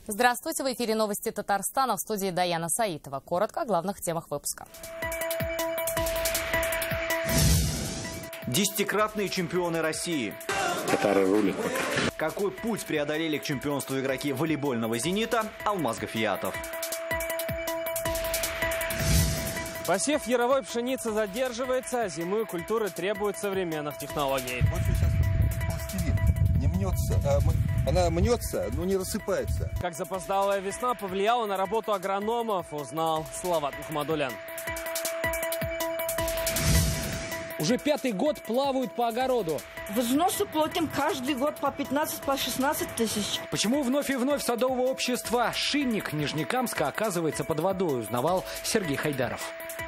Здравствуйте, в эфире новости Татарстана, в студии Даяна Саитова. Коротко о главных темах выпуска. Десятикратные чемпионы России. Татары рулят пока. Какой путь преодолели к чемпионству игроки волейбольного «Зенита» Алмаз Гафиятов. Посев яровой пшеницы задерживается, а зимой культуры требуют современных технологий. Вот сейчас пластилин не мнется, она мнется, но не рассыпается. Как запоздалая весна повлияла на работу агрономов, узнал Салават Мухаммадулян. Уже 5-й год плавают по огороду. Взносы платим каждый год по 15-16 тысяч. Почему вновь и вновь садового общества «Шинник» Нижнекамска оказывается под водой, узнавал Сергей Хайдаров.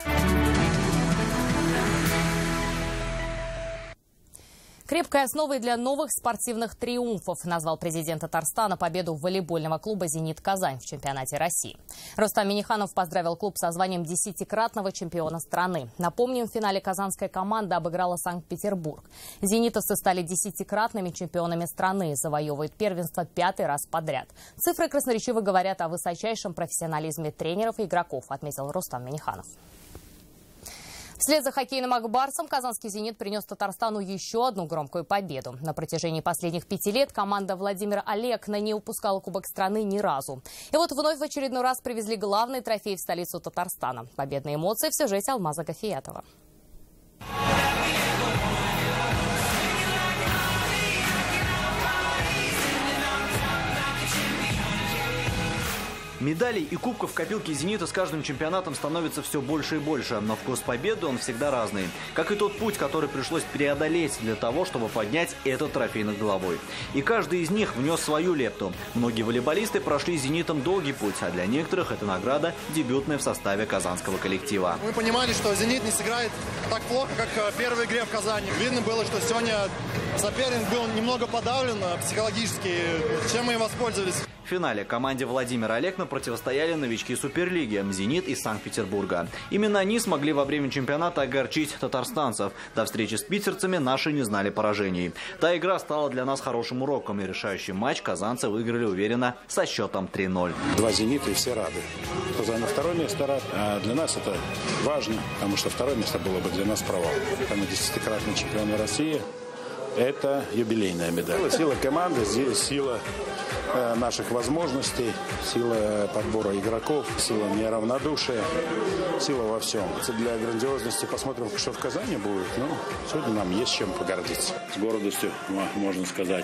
Крепкой основой для новых спортивных триумфов назвал президент Татарстана победу волейбольного клуба «Зенит Казань» в чемпионате России. Рустам Минниханов поздравил клуб со званием 10-кратного чемпиона страны. Напомним, в финале казанская команда обыграла Санкт-Петербург. «Зенитовцы» стали 10-кратными чемпионами страны, завоевывают первенство 5-й раз подряд. Цифры красноречиво говорят о высочайшем профессионализме тренеров и игроков, отметил Рустам Минниханов. Вслед за хоккейным «Акбарсом» казанский «Зенит» принес Татарстану еще одну громкую победу. На протяжении последних 5 лет команда Владимира Алекна не упускала Кубок страны ни разу. И вот вновь в очередной раз привезли главный трофей в столицу Татарстана. Победные эмоции в сюжете Алмаза Гафиятова. Медалей и кубков в копилке «Зенита» с каждым чемпионатом становится все больше и больше, но вкус победы он всегда разный. Как и тот путь, который пришлось преодолеть для того, чтобы поднять этот трофей над головой. И каждый из них внес свою лепту. Многие волейболисты прошли с «Зенитом» долгий путь, а для некоторых эта награда дебютная в составе казанского коллектива. Мы понимали, что «Зенит» не сыграет так плохо, как в первой игре в Казани. Видно было, что сегодня соперник был немного подавлен психологически, чем мы и воспользовались. В финале команде Владимира Алекна противостояли новички Суперлиги «Зенит» из Санкт-Петербурга. Именно они смогли во время чемпионата огорчить татарстанцев. До встречи с питерцами наши не знали поражений. Та игра стала для нас хорошим уроком, и решающий матч казанцы выиграли уверенно со счетом 3-0. 2 «Зенита» и все рады. Кто за второе место рад, а для нас это важно, потому что второе место было бы для нас провал. Мы 10-кратные чемпионы России. Это юбилейная медаль. Сила команды, здесь сила наших возможностей, сила подбора игроков, сила неравнодушия, сила во всем. Для грандиозности посмотрим, что в Казани будет. Ну, сегодня нам есть чем погордиться. С гордостью можно сказать.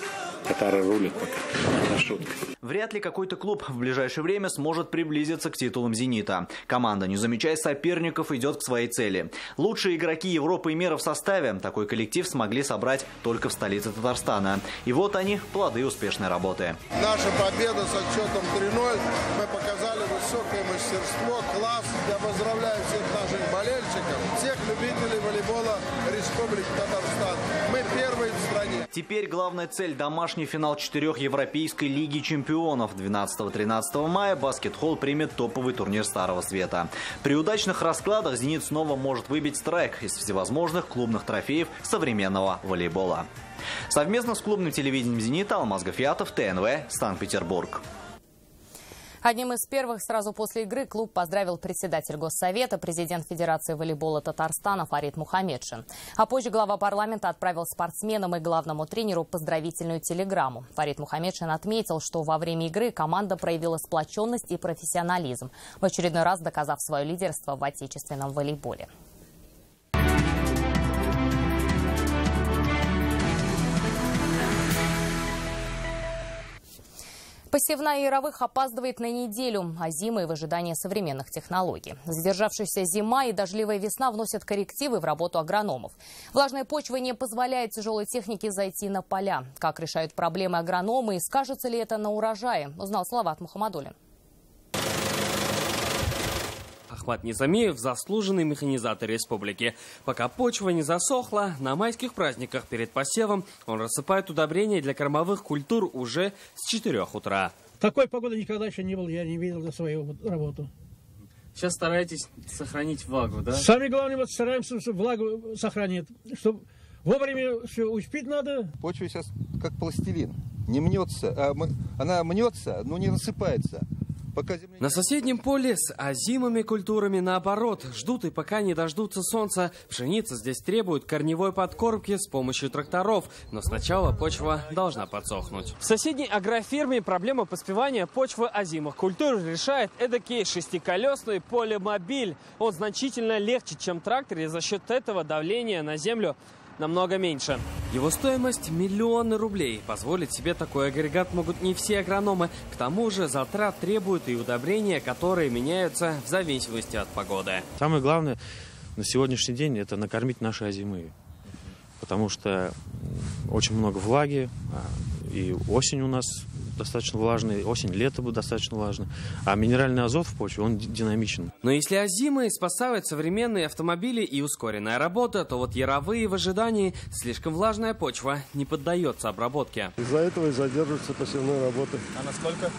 Татары рулят пока. Это шутка. Вряд ли какой-то клуб в ближайшее время сможет приблизиться к титулам «Зенита». Команда, не замечая соперников, идет к своей цели. Лучшие игроки Европы и мира в составе. Такой коллектив смогли собрать только в столице Татарстана. И вот они, плоды успешной работы. Наша победа со счетом 3-0. Мы показали высокое мастерство, класс. Я поздравляю всех наших болельщиков, всех любителей волейбола Республики Татарстан. Мы первые в стране. Теперь главная цель – домашний финал 4 Европейской лиги чемпионов. 12-13 мая баскет-холл примет топовый турнир Старого Света. При удачных раскладах «Зенит» снова может выбить страйк из всевозможных клубных трофеев современного волейбола. Совместно с клубным телевидением «Зенита» Алмаз Гафиятов, ТНВ, Санкт-Петербург. Одним из первых сразу после игры клуб поздравил председатель Госсовета, президент Федерации волейбола Татарстана Фарид Мухамедшин. А позже глава парламента отправил спортсменам и главному тренеру поздравительную телеграмму. Фарид Мухамедшин отметил, что во время игры команда проявила сплоченность и профессионализм, в очередной раз доказав свое лидерство в отечественном волейболе. Посевная яровых опаздывает на неделю, а зимы в ожидании современных технологий. Задержавшаяся зима и дождливая весна вносят коррективы в работу агрономов. Влажная почва не позволяет тяжелой технике зайти на поля. Как решают проблемы агрономы и скажется ли это на урожае, узнал Салават Мухаммадулян. Ахмат Низамиев – заслуженный механизатор республики. Пока почва не засохла, на майских праздниках перед посевом он рассыпает удобрения для кормовых культур уже с 4 утра. Такой погоды никогда еще не было, я не видел за свою работу. Сейчас стараетесь сохранить влагу, да? Самое главное, вот стараемся влагу сохранить, чтобы вовремя все успеть надо. Почва сейчас как пластилин не мнется, она мнется, но не рассыпается. На соседнем поле с озимыми культурами наоборот. Ждут и пока не дождутся солнца. Пшеница здесь требует корневой подкормки с помощью тракторов. Но сначала почва должна подсохнуть. В соседней агроферме проблема поспевания почвы озимых культур решает эдакий шестиколесный полимобиль. Он значительно легче, чем трактор, и за счет этого давление на землю намного меньше. Его стоимость – миллионы рублей. Позволить себе такой агрегат могут не все агрономы. К тому же затрат требуют и удобрения, которые меняются в зависимости от погоды. Самое главное на сегодняшний день – это накормить наши озимые. Потому что очень много влаги, и осень у нас достаточно влажная, осень-лето будет достаточно влажно, а минеральный азот в почве, он динамичен. Но если озимые спасают современные автомобили и ускоренная работа, то вот яровые в ожидании слишком влажная почва не поддается обработке. Из-за этого и задерживаются посевные работы. А насколько?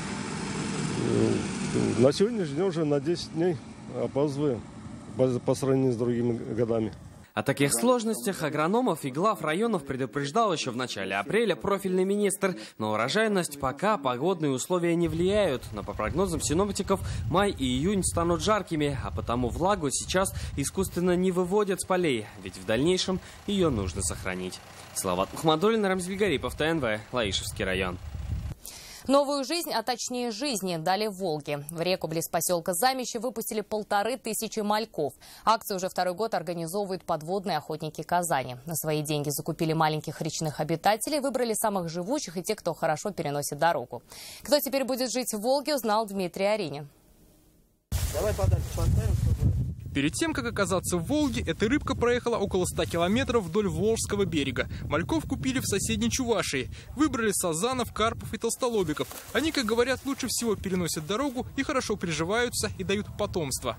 На сегодняшний день уже на 10 дней опаздываем по сравнению с другими годами. О таких сложностях агрономов и глав районов предупреждал еще в начале апреля профильный министр. На урожайность пока погодные условия не влияют. Но по прогнозам синоптиков, май и июнь станут жаркими, а потому влагу сейчас искусственно не выводят с полей, ведь в дальнейшем ее нужно сохранить. Салават Мухаммадуллин, Рамзиль Гарипов, ТНВ, Лаишевский район. Новую жизнь, а точнее жизни, дали в Волге. В реку близ поселка Замище выпустили 1500 мальков. Акцию уже второй год организовывают подводные охотники Казани. На свои деньги закупили маленьких речных обитателей, выбрали самых живучих и тех, кто хорошо переносит дорогу. Кто теперь будет жить в Волге, узнал Дмитрий Аринин. Давай подальше поставим, чтобы... Перед тем, как оказаться в Волге, эта рыбка проехала около 100 километров вдоль Волжского берега. Мальков купили в соседней Чувашии. Выбрали сазанов, карпов и толстолобиков. Они, как говорят, лучше всего переносят дорогу и хорошо приживаются и дают потомство.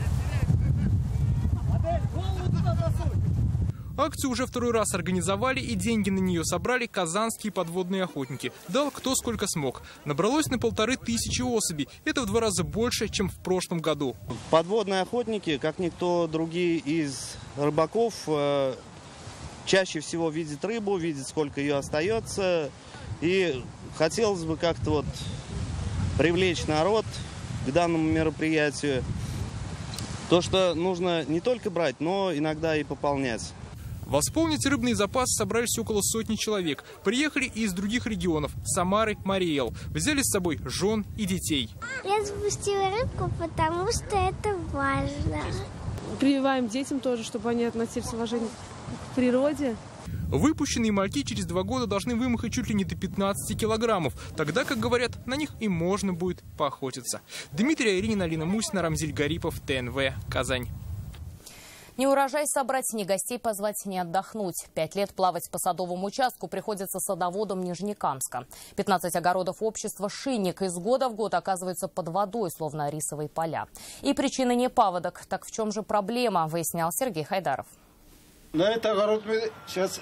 Акцию уже второй раз организовали, и деньги на нее собрали казанские подводные охотники. Дал кто сколько смог. Набралось на 1500 особей. Это в 2 раза больше, чем в прошлом году. Подводные охотники, как никто другие из рыбаков, чаще всего видят рыбу, видят, сколько ее остается. И хотелось бы как-то вот привлечь народ к данному мероприятию. То, что нужно не только брать, но иногда и пополнять. Восполнить рыбные запасы собрались около 100 человек. Приехали и из других регионов – Самары, Мариэл. Взяли с собой жен и детей. Я запустила рыбку, потому что это важно. Прививаем детям тоже, чтобы они относились с уважением к природе. Выпущенные мальки через 2 года должны вымахать чуть ли не до 15 килограммов. Тогда, как говорят, на них и можно будет поохотиться. Дмитрий Айринин, Алина Мусина, Рамзиль Гарипов, ТНВ, Казань. Не урожай собрать, ни гостей позвать, ни отдохнуть. 5 лет плавать по садовому участку приходится садоводам Нижнекамска. 15 огородов общества «Шинник» из года в год оказываются под водой, словно рисовые поля. И причина не паводок. Так в чем же проблема, выяснял Сергей Хайдаров. На этот огород мы сейчас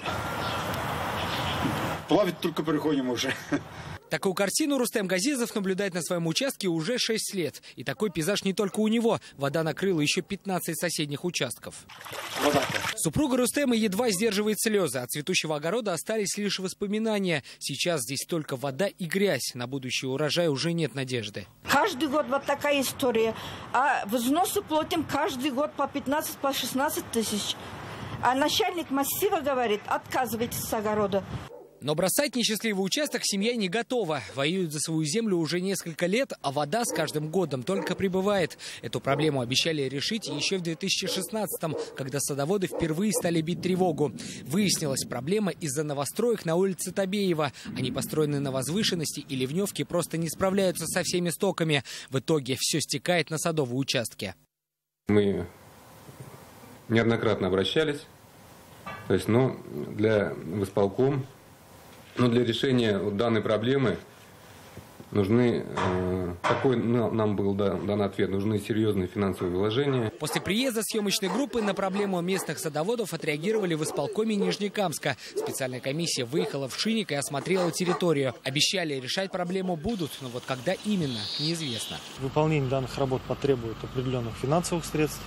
плавать только приходим уже. Такую картину Рустем Газизов наблюдает на своем участке уже 6 лет. И такой пейзаж не только у него. Вода накрыла еще 15 соседних участков. Супруга Рустема едва сдерживает слезы. От цветущего огорода остались лишь воспоминания. Сейчас здесь только вода и грязь. На будущий урожай уже нет надежды. Каждый год вот такая история. А взносы платим каждый год по 15, по 16 тысяч. А начальник массива говорит, отказывайтесь с огорода. Но бросать несчастливый участок семья не готова. Воюют за свою землю уже несколько лет, а вода с каждым годом только прибывает. Эту проблему обещали решить еще в 2016-м, когда садоводы впервые стали бить тревогу. Выяснилась проблема из-за новостроек на улице Табеева. Они построены на возвышенности, и ливневки просто не справляются со всеми стоками. В итоге все стекает на садовые участки. Мы неоднократно обращались, то есть, для исполкома. Но для решения данной проблемы нужны, такой нам был дан ответ, нужны серьезные финансовые вложения. После приезда съемочной группы на проблему местных садоводов отреагировали в исполкоме Нижнекамска. Специальная комиссия выехала в Шинник и осмотрела территорию. Обещали, решать проблему будут, но вот когда именно, неизвестно. Выполнение данных работ потребует определенных финансовых средств.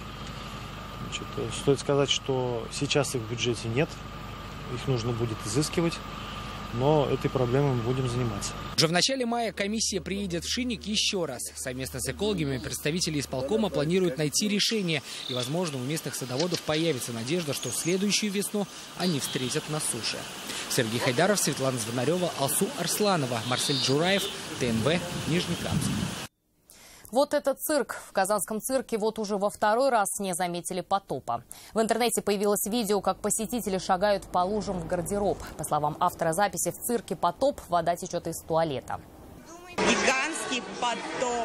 Стоит сказать, что сейчас их в бюджете нет, их нужно будет изыскивать. но этой проблемой мы будем заниматься. Уже в начале мая комиссия приедет в Шинник еще раз. Совместно с экологами представители исполкома планируют найти решение. И, возможно, у местных садоводов появится надежда, что следующую весну они встретят на суше. Сергей Хайдаров, Светлана Звонарева, Алсу Арсланова, Марсель Джураев, ТНВ, Нижнекамск. Вот этот цирк. В казанском цирке вот уже во второй раз не заметили потопа. В интернете появилось видео, как посетители шагают по лужам в гардероб. По словам автора записи, в цирке потоп, вода течет из туалета. Гигантский потоп.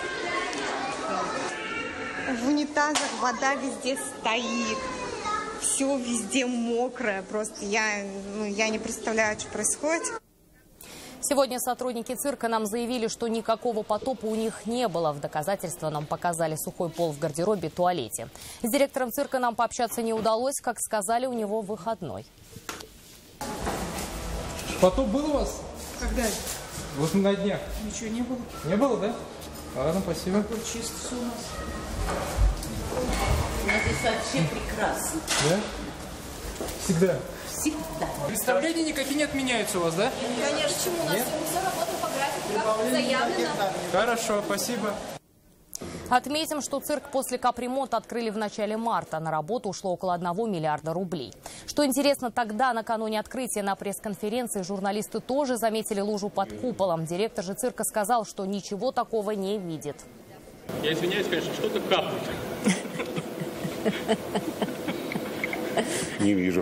В унитазах вода везде стоит. Все везде мокрое. Просто я не представляю, что происходит. Сегодня сотрудники цирка нам заявили, что никакого потопа у них не было. В доказательство нам показали сухой пол в гардеробе и туалете. С директором цирка нам пообщаться не удалось. Как сказали, у него выходной. Потоп был у вас? Когда? Вот на днях. Ничего не было. Не было, да? Ладно, спасибо. Какой чисто все у нас. У нас здесь вообще прекрасно. Да? Всегда? Всегда. Представления никакие не отменяются у вас, да? Конечно, почему? У нас все работает по графику, как заявлено. Хорошо, спасибо. Отметим, что цирк после капремонта открыли в начале марта. На работу ушло около 1 миллиарда рублей. Что интересно, тогда, накануне открытия, на пресс-конференции журналисты тоже заметили лужу под куполом. Директор же цирка сказал, что ничего такого не видит. Я извиняюсь, конечно, что-то капнуть. Не вижу.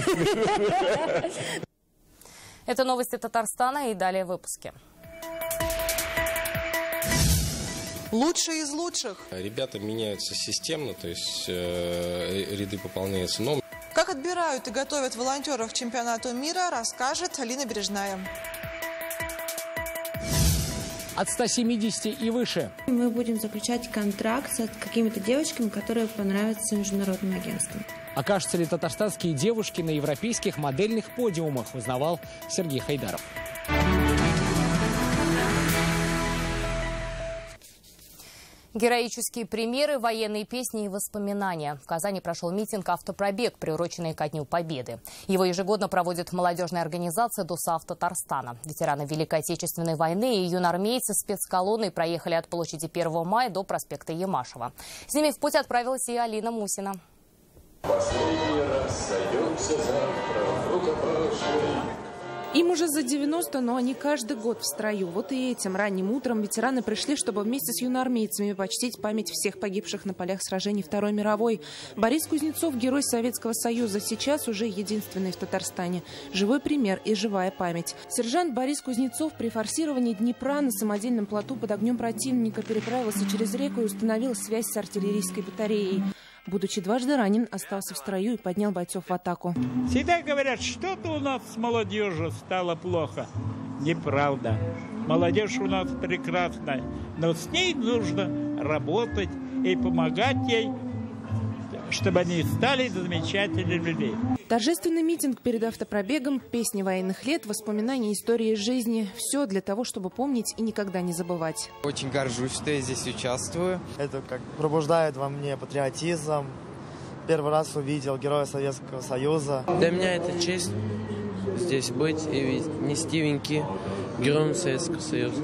Это новости Татарстана и далее в выпуске. Лучшие из лучших. Ребята меняются системно, то есть ряды пополняются новыми. Как отбирают и готовят волонтеров к чемпионату мира, расскажет Алина Бережная. От 170 и выше. Мы будем заключать контракт с какими-то девочками, которые понравятся международным агентствам. Окажутся ли татарстанские девушки на европейских модельных подиумах, узнавал Сергей Хайдаров. Героические примеры, военные песни и воспоминания. В Казани прошел митинг «Автопробег», приуроченный ко Дню Победы. Его ежегодно проводит молодежная организация «ДОСААФ Татарстана». Ветераны Великой Отечественной войны и юнармейцы спецколонной проехали от площади 1 мая до проспекта Ямашева. С ними в путь отправилась и Алина Мусина. Последний раз сойдемся завтра в рукопашной. Им уже за 90, но они каждый год в строю. Вот и этим ранним утром ветераны пришли, чтобы вместе с юноармейцами почтить память всех погибших на полях сражений Второй мировой. Борис Кузнецов, герой Советского Союза, сейчас уже единственный в Татарстане. Живой пример и живая память. Сержант Борис Кузнецов при форсировании Днепра на самодельном плоту под огнем противника переправился через реку и установил связь с артиллерийской батареей. Будучи дважды ранен, остался в строю и поднял бойцов в атаку. Всегда говорят, что-то у нас с молодежью стало плохо. Неправда. Молодежь у нас прекрасная, но с ней нужно работать и помогать ей, чтобы они стали замечательными людьми. Торжественный митинг перед автопробегом, песни военных лет, воспоминания истории жизни. Все для того, чтобы помнить и никогда не забывать. Очень горжусь, что я здесь участвую. Это как пробуждает во мне патриотизм. Первый раз увидел героя Советского Союза. Для меня это честь здесь быть и нести венки героям Советского Союза.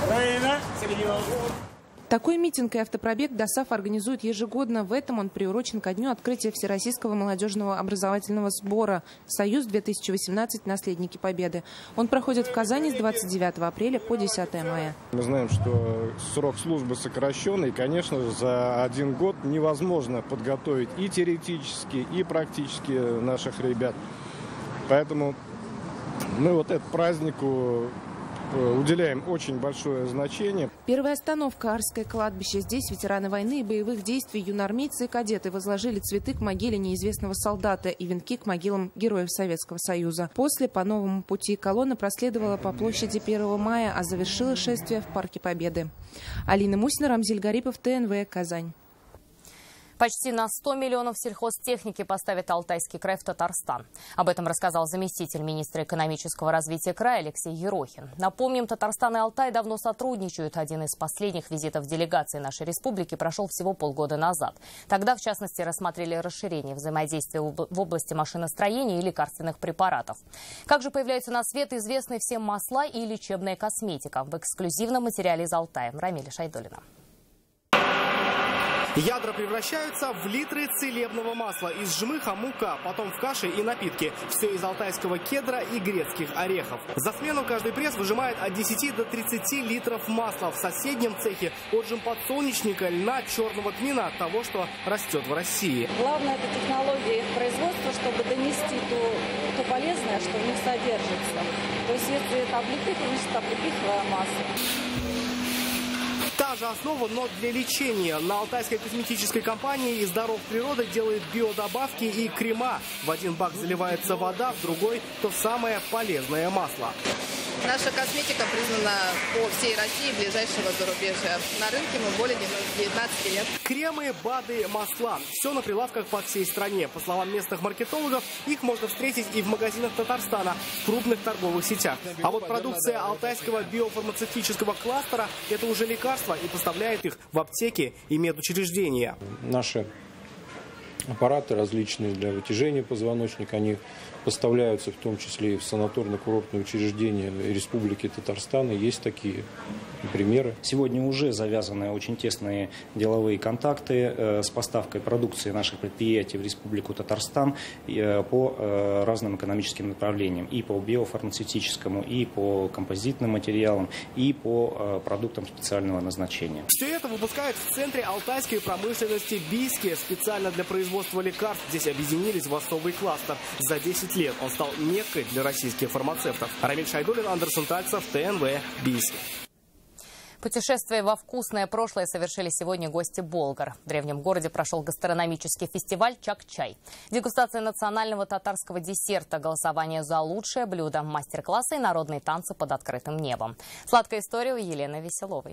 Такой митинг и автопробег ДОСААФ организует ежегодно. В этом он приурочен ко дню открытия Всероссийского молодежного образовательного сбора «Союз-2018. Наследники Победы». Он проходит в Казани с 29 апреля по 10 мая. Мы знаем, что срок службы сокращен, и, конечно же, за 1 год невозможно подготовить и теоретически, и практически наших ребят. Поэтому мы вот этому празднику уделяем очень большое значение. Первая остановка – Арское кладбище. Здесь ветераны войны и боевых действий, юноармейцы и кадеты возложили цветы к могиле неизвестного солдата и венки к могилам героев Советского Союза. После по новому пути колонна проследовала по площади 1 мая, а завершила шествие в Парке Победы. Алина Мусина, Рамзиль Гарипов, ТНВ, Казань. Почти на 100 миллионов сельхозтехники поставит Алтайский край в Татарстан. Об этом рассказал заместитель министра экономического развития края Алексей Ерохин. Напомним, Татарстан и Алтай давно сотрудничают. Один из последних визитов делегации нашей республики прошел всего полгода назад. Тогда, в частности, рассмотрели расширение взаимодействия в области машиностроения и лекарственных препаратов. Как же появляются на свет известные всем масла и лечебная косметика? В эксклюзивном материале из Алтая. Рамиля Шайдулина. Ядра превращаются в литры целебного масла. Из жмыха мука, потом в каши и напитки. Все из алтайского кедра и грецких орехов. За смену каждый пресс выжимает от 10 до 30 литров масла. В соседнем цехе отжим подсолнечника, льна, черного тмина, того, что растет в России. Главное — это технология их производства, чтобы донести то полезное, что в них содержится. То есть если это облепих, значит облепиховое масло. Та же основа, но для лечения. На алтайской косметической компании из даров природы делают биодобавки и крема. В один бак заливается вода, в другой – то самое полезное масло. Наша косметика признана по всей России ближайшего зарубежья. На рынке мы более 19 лет. Кремы, БАДы, масла. Все на прилавках по всей стране. По словам местных маркетологов, их можно встретить и в магазинах Татарстана, в крупных торговых сетях. А вот продукция алтайского биофармацевтического кластера – это уже лекарства и поставляет их в аптеки и медучреждения. Наши аппараты различные для вытяжения позвоночника, они поставляются в том числе и в санаторно-курортные учреждения Республики Татарстан. Есть такие примеры. Сегодня уже завязаны очень тесные деловые контакты с поставкой продукции наших предприятий в Республику Татарстан по разным экономическим направлениям. И по биофармацевтическому, и по композитным материалам, и по продуктам специального назначения. Все это выпускают в центре алтайской промышленности Бийске. Специально для производства лекарств здесь объединились в особый кластер. За 10 лет он стал меккой для российских фармацевтов. Рамиль Шайдулин, Андерсон Тальцев, ТНВ, Бийск. Путешествие во вкусное прошлое совершили сегодня гости Болгар. В древнем городе прошел гастрономический фестиваль «Чак-чай». Дегустация национального татарского десерта, голосование за лучшее блюдо, мастер-классы и народные танцы под открытым небом. Сладкая история у Елены Веселовой.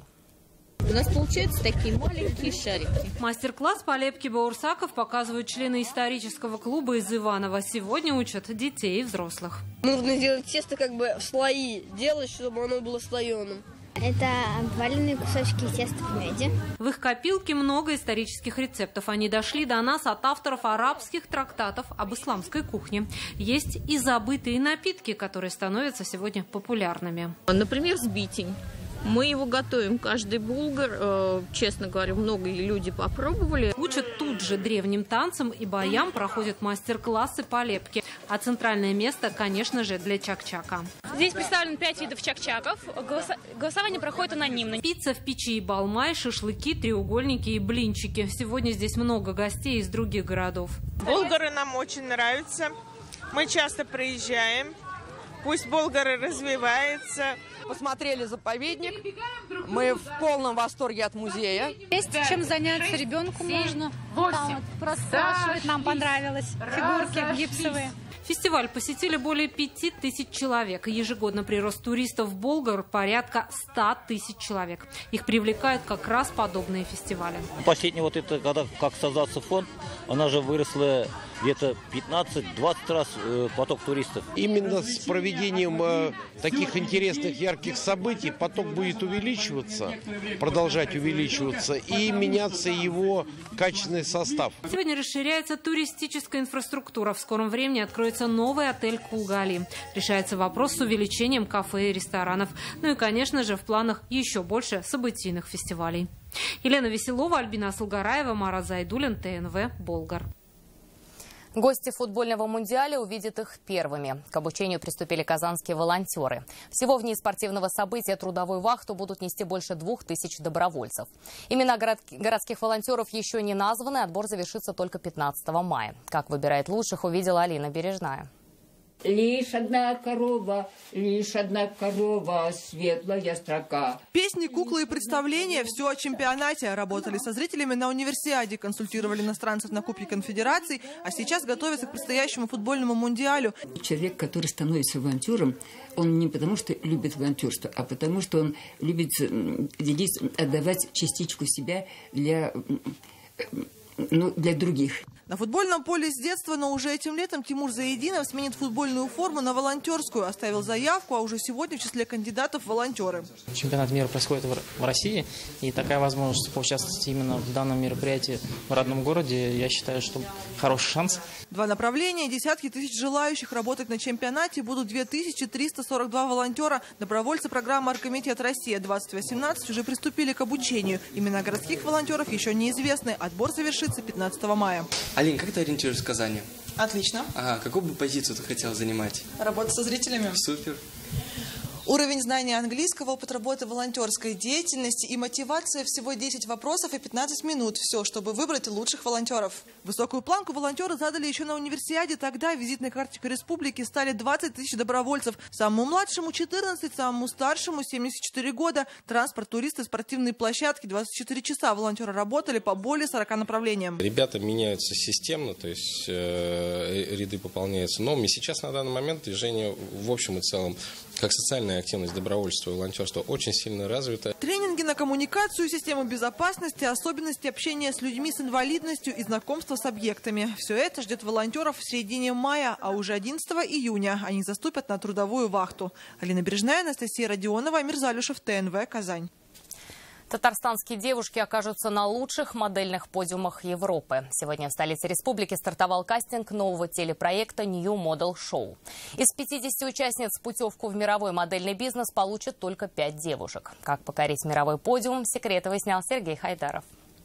У нас получаются такие маленькие шарики. Мастер-класс по лепке баурсаков показывают члены исторического клуба из Иваново. Сегодня учат детей и взрослых. Нужно делать тесто как бы в слои, делать, чтобы оно было слоеным. Это обваленные кусочки теста в меди. В их копилке много исторических рецептов. Они дошли до нас от авторов арабских трактатов об исламской кухне. Есть и забытые напитки, которые становятся сегодня популярными. Например, сбитень. Мы его готовим каждый булгар. Честно говоря, многие люди попробовали. Учат тут же древним танцам и боям, проходят мастер-классы по лепке. А центральное место, конечно же, для чак-чака. Здесь представлено 5 видов чак-чаков. Голосование проходит анонимно. Пицца в печи и балмай, шашлыки, треугольники и блинчики. Сегодня здесь много гостей из других городов. Болгары нам очень нравятся. Мы часто приезжаем. Пусть Болгары развивается. Посмотрели заповедник. Мы в полном восторге от музея. Есть чем заняться ребенку можно. Там вот спрашивать, нам понравилось. Фигурки гипсовые. Фестиваль посетили более 5000 человек. Ежегодно прирост туристов в Болгар порядка 100 тысяч человек. Их привлекают как раз подобные фестивали. Последний вот это, когда как создался фонд, она же выросла где-то 15-20 раз поток туристов. Именно с проведением таких интересных, ярких событий поток будет увеличиваться, продолжать увеличиваться и меняться его качественный состав. Сегодня расширяется туристическая инфраструктура. В скором времени откроется новый отель «Кулгали». Решается вопрос с увеличением кафе и ресторанов. Ну и, конечно же, в планах еще больше событийных фестивалей. Елена Веселова, Альбина Асылгараева, Марат Зайдуллин, ТНВ, Болгар. Гости футбольного мундиаля увидят их первыми. К обучению приступили казанские волонтеры. Всего в дни спортивного события трудовую вахту будут нести больше 2000 добровольцев. Имена городских волонтеров еще не названы. Отбор завершится только 15 мая. Как выбирает лучших, увидела Алина Бережная. Лишь одна корова, светлая строка. Песни, куклы и представления – все о чемпионате. Работали со зрителями на универсиаде, консультировали иностранцев на Кубке Конфедераций, а сейчас готовятся к предстоящему футбольному мундиалю. Человек, который становится волонтером, он не потому что любит волонтерство, а потому что он любит делиться, отдавать частичку себя для для других. На футбольном поле с детства, но уже этим летом Тимур Заединов сменит футбольную форму на волонтерскую. Оставил заявку, а уже сегодня в числе кандидатов волонтеры. Чемпионат мира происходит в России, и такая возможность поучаствовать именно в данном мероприятии в родном городе, я считаю, что хороший шанс. 2 направления, десятки тысяч желающих работать на чемпионате будут 2342 волонтера. Добровольцы программы «Аркомитет Россия-2018» уже приступили к обучению. Имена городских волонтеров еще неизвестны. Отбор завершится 15 мая. Алин, как ты ориентируешься в Казани? Отлично. Ага, какую бы позицию ты хотела занимать? Работа со зрителями. Супер. Уровень знания английского, опыт работы волонтерской деятельности и мотивация – всего 10 вопросов и 15 минут. Все, чтобы выбрать лучших волонтеров. Высокую планку волонтеры задали еще на универсиаде. Тогда визитной карточкой республики стали 20 тысяч добровольцев. Самому младшему – 14, самому старшему – 74 года. Транспорт, туристы, спортивные площадки. 24 часа волонтеры работали по более 40 направлениям. Ребята меняются системно, то есть ряды пополняются новыми. Сейчас на данный момент движение в общем и целом, как социальная активность, добровольства и волонтерства, очень сильно развита. Тренинги на коммуникацию, систему безопасности, особенности общения с людьми с инвалидностью и знакомства с объектами. Все это ждет волонтеров в середине мая, а уже 11 июня они заступят на трудовую вахту. Алина Бережная, Анастасия Родионова, Амир Залюшев, ТНВ, Казань. Татарстанские девушки окажутся на лучших модельных подиумах Европы. Сегодня в столице республики стартовал кастинг нового телепроекта New Model Show. Из 50 участниц путевку в мировой модельный бизнес получат только 5 девушек. Как покорить мировой подиум, секреты выяснял Сергей Хайдаров.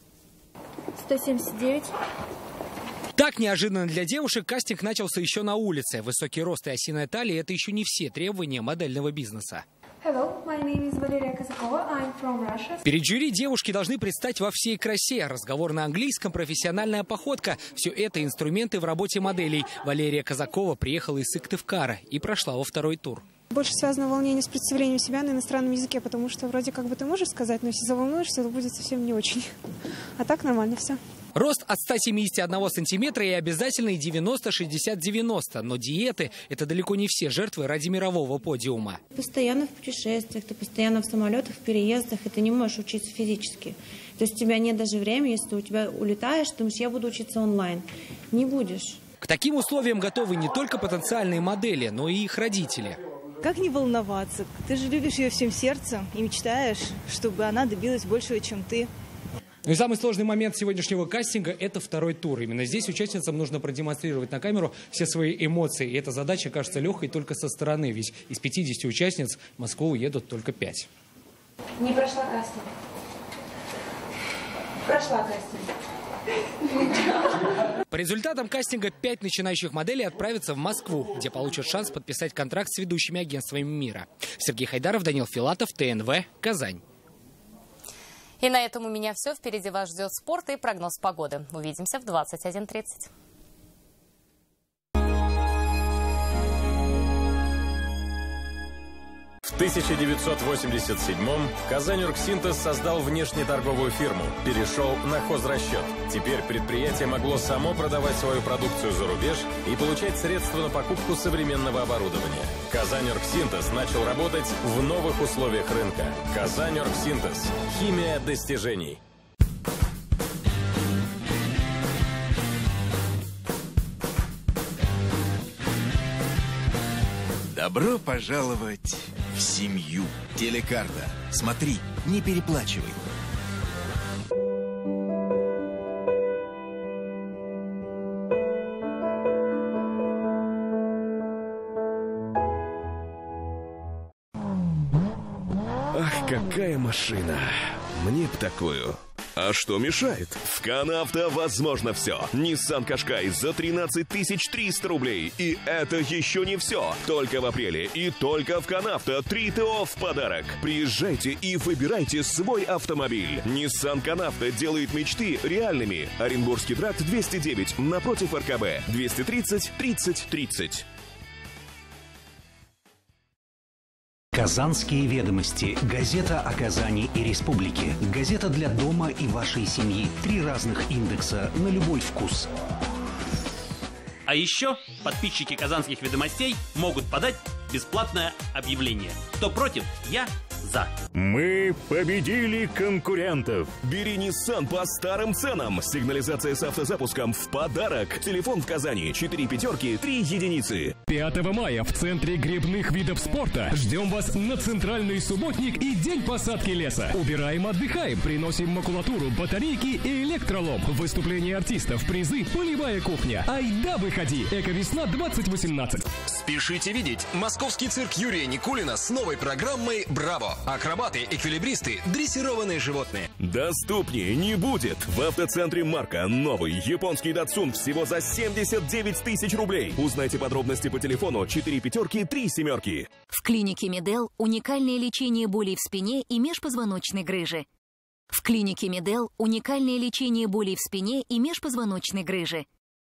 179. Так неожиданно для девушек кастинг начался еще на улице. Высокий рост и осиная талия – это еще не все требования модельного бизнеса. Hello, my name is Valeria Kazakova. I'm from Russia. Перед жюри девушки должны предстать во всей красе. Разговор на английском, профессиональная походка – все это инструменты в работе моделей. Валерия Казакова приехала из Сыктывкара и прошла во второй тур. Больше связано волнение с представлением себя на иностранном языке, потому что вроде как бы ты можешь сказать, но если заволнуешься, то будет совсем не очень. А так нормально все. Рост от 171 сантиметра и обязательный 90-60-90. Но диеты – это далеко не все жертвы ради мирового подиума. Постоянно в путешествиях, ты постоянно в самолетах, в переездах, и ты не можешь учиться физически. То есть у тебя нет даже времени, если ты у тебя улетаешь, ты думаешь, я буду учиться онлайн. Не будешь. К таким условиям готовы не только потенциальные модели, но и их родители. Как не волноваться? Ты же любишь ее всем сердцем и мечтаешь, чтобы она добилась большего, чем ты. Ну и самый сложный момент сегодняшнего кастинга – это второй тур. Именно здесь участницам нужно продемонстрировать на камеру все свои эмоции. И эта задача кажется легкой только со стороны, ведь из 50 участниц в Москву уедут только 5. Не прошла кастинг. Прошла кастинг. По результатам кастинга 5 начинающих моделей отправятся в Москву, где получат шанс подписать контракт с ведущими агентствами мира. Сергей Хайдаров, Данил Филатов, ТНВ, Казань. И на этом у меня все. Впереди вас ждет спорт и прогноз погоды. Увидимся в 21:30. В 1987-м Казань-Оргсинтез создал внешнеторговую фирму, перешел на хозрасчет. Теперь предприятие могло само продавать свою продукцию за рубеж и получать средства на покупку современного оборудования. Казань-Оргсинтез начал работать в новых условиях рынка. Казань-Оргсинтез. Химия достижений. Добро пожаловать в семью. Телекарта. Смотри, не переплачивай. Ах, какая машина. Мне б такую. А что мешает? В Канавто возможно все. Nissan Qashqai за 13 300 рублей. И это еще не все. Только в апреле и только в Канавто 3 ТО в подарок. Приезжайте и выбирайте свой автомобиль. Nissan Канавто делает мечты реальными. Оренбургский тракт 209 напротив РКБ. 230 30 30. Казанские ведомости. Газета о Казани и республике. Газета для дома и вашей семьи. 3 разных индекса на любой вкус. А еще подписчики казанских ведомостей могут подать бесплатное объявление. Кто против? Я за. Мы победили конкурентов. Бери Nissan по старым ценам. Сигнализация с автозапуском в подарок. Телефон в Казани 4 пятерки 3 единицы. 5 мая в Центре грибных видов спорта ждем вас на центральный субботник и день посадки леса. Убираем, отдыхаем, приносим макулатуру, батарейки и электролом. Выступление артистов, призы, полевая кухня. Айда выходи! Эко-весна 2018. Спешите видеть московский цирк Юрия Никулина с новой программой «Браво!». Акробаты, эквилибристы, дрессированные животные. Доступнее не будет. В автоцентре Марка новый японский Datsun всего за 79 тысяч рублей. Узнайте подробности по телефону 4 пятерки 3 семерки. В клинике Медел уникальное лечение болей в спине и межпозвоночной грыжи. В клинике Медел уникальное лечение болей в спине и межпозвоночной грыжи.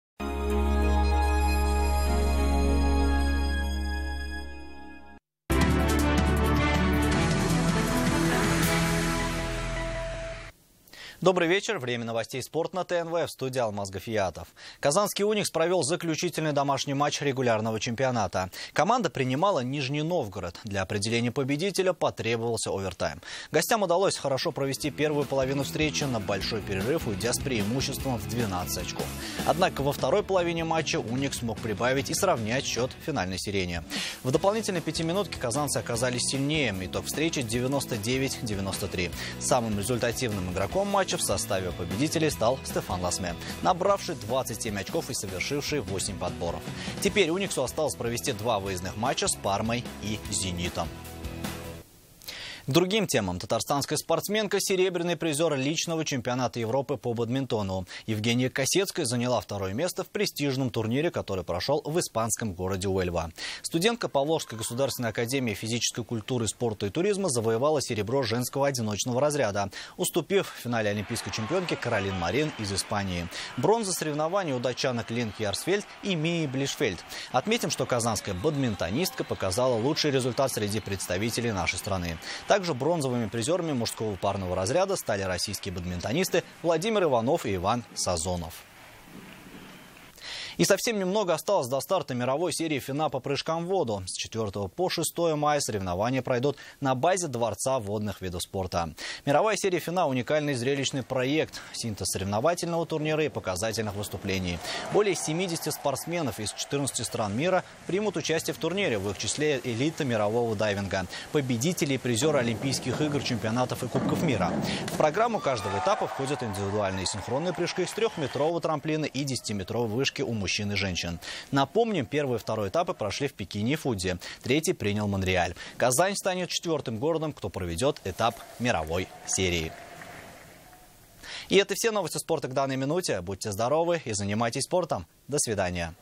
Добрый вечер. Время новостей «Спорт» на ТНВ. В студии Алмаз Гафиятов. Казанский «Уникс» провел заключительный домашний матч регулярного чемпионата. Команда принимала Нижний Новгород. Для определения победителя потребовался овертайм. Гостям удалось хорошо провести первую половину встречи на большой перерыв, уйдя с преимуществом в 12 очков. Однако во второй половине матча «Уникс» смог прибавить и сравнять счет финальной сирене. В дополнительной пятиминутке казанцы оказались сильнее. Итог встречи 99-93. Самым результативным игроком матча в составе победителей стал Стефан Ласме, набравший 27 очков и совершивший 8 подборов. Теперь «Униксу» осталось провести 2 выездных матча с «Пармой» и «Зенитом». К другим темам. Татарстанская спортсменка, серебряный призер личного чемпионата Европы по бадминтону. Евгения Косецкая заняла 2-е место в престижном турнире, который прошел в испанском городе Уэльва. Студентка Павловской государственной академии физической культуры, спорта и туризма завоевала серебро женского одиночного разряда, уступив в финале олимпийской чемпионке Каролин Марин из Испании. Бронза соревнований у датчанок Ленки Ярсфельд и Мии Блишфельд. Отметим, что казанская бадминтонистка показала лучший результат среди представителей нашей страны. Также бронзовыми призерами мужского парного разряда стали российские бадминтонисты Владимир Иванов и Иван Сазонов. И совсем немного осталось до старта мировой серии ФИНА по прыжкам в воду. С 4 по 6 мая соревнования пройдут на базе Дворца водных видов спорта. Мировая серия ФИНА – уникальный зрелищный проект, синтез соревновательного турнира и показательных выступлений. Более 70 спортсменов из 14 стран мира примут участие в турнире, в их числе элита мирового дайвинга, победители и призеры Олимпийских игр, чемпионатов и Кубков мира. В программу каждого этапа входят индивидуальные синхронные прыжки с 3-метрового трамплина и 10-метровой вышки у мужчин и женщин. Напомним, 1 и 2 этапы прошли в Пекине и Фудзи. 3-й принял Монреаль. Казань станет 4-м городом, кто проведет этап мировой серии. И это все новости спорта к данной минуте. Будьте здоровы и занимайтесь спортом. До свидания.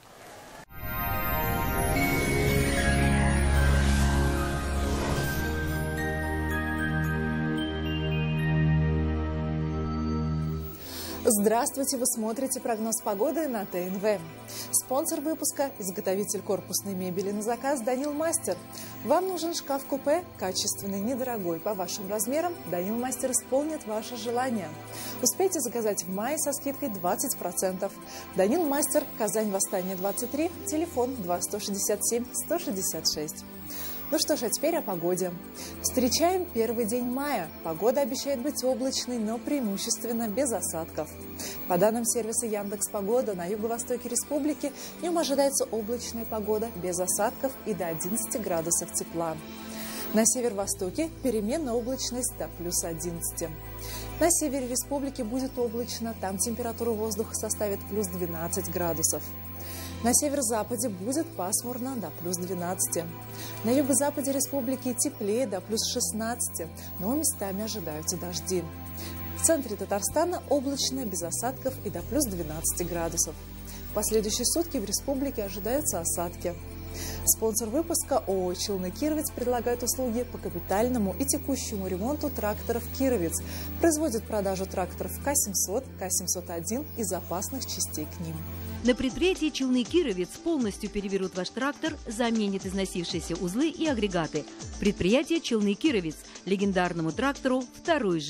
Здравствуйте! Вы смотрите прогноз погоды на ТНВ. Спонсор выпуска – изготовитель корпусной мебели на заказ «Данил Мастер». Вам нужен шкаф-купе, качественный, недорогой, по вашим размерам. «Данил Мастер» исполнит ваше желание. Успейте заказать в мае со скидкой 20%. «Данил Мастер», Казань, Восстание 23, телефон 2-167-166. Ну что ж, а теперь о погоде. Встречаем первый день мая. Погода обещает быть облачной, но преимущественно без осадков. По данным сервиса Яндекс.Погода, на юго-востоке республики днем ожидается облачная погода без осадков и до 11 градусов тепла. На северо-востоке переменная облачность до плюс 11. На севере республики будет облачно, там температура воздуха составит плюс 12 градусов. На северо-западе будет пасмурно до плюс 12. На юго-западе республики теплее до плюс 16, но местами ожидаются дожди. В центре Татарстана облачно, без осадков и до плюс 12 градусов. В последующие сутки в республике ожидаются осадки. Спонсор выпуска ООО «Челны Кировец» предлагает услуги по капитальному и текущему ремонту тракторов «Кировец». Производит продажу тракторов К-700, К-701 и запасных частей к ним. На предприятии «Челны Кировец» полностью переберут ваш трактор, заменят износившиеся узлы и агрегаты. Предприятие «Челны Кировец» легендарному трактору вторую жизнь.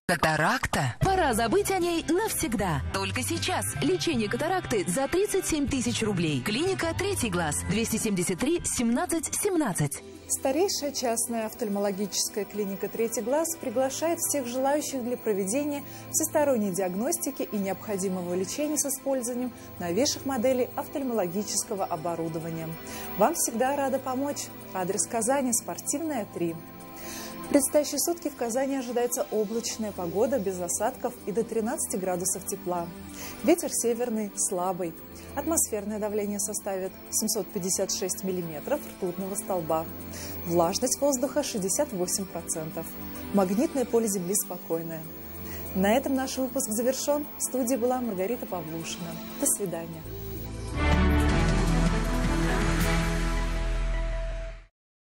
Катаракта? Пора забыть о ней навсегда. Только сейчас. Лечение катаракты за 37 тысяч рублей. Клиника «Третий глаз». 273 17 17. Старейшая частная офтальмологическая клиника «Третий глаз» приглашает всех желающих для проведения всесторонней диагностики и необходимого лечения с использованием новейших моделей офтальмологического оборудования. Вам всегда рада помочь. Адрес Казани, Спортивная, 3. В предстоящие сутки в Казани ожидается облачная погода без осадков и до 13 градусов тепла. Ветер северный слабый. Атмосферное давление составит 756 миллиметров ртутного столба. Влажность воздуха 68%. Магнитное поле Земли спокойное. На этом наш выпуск завершен. В студии была Маргарита Павлушина. До свидания.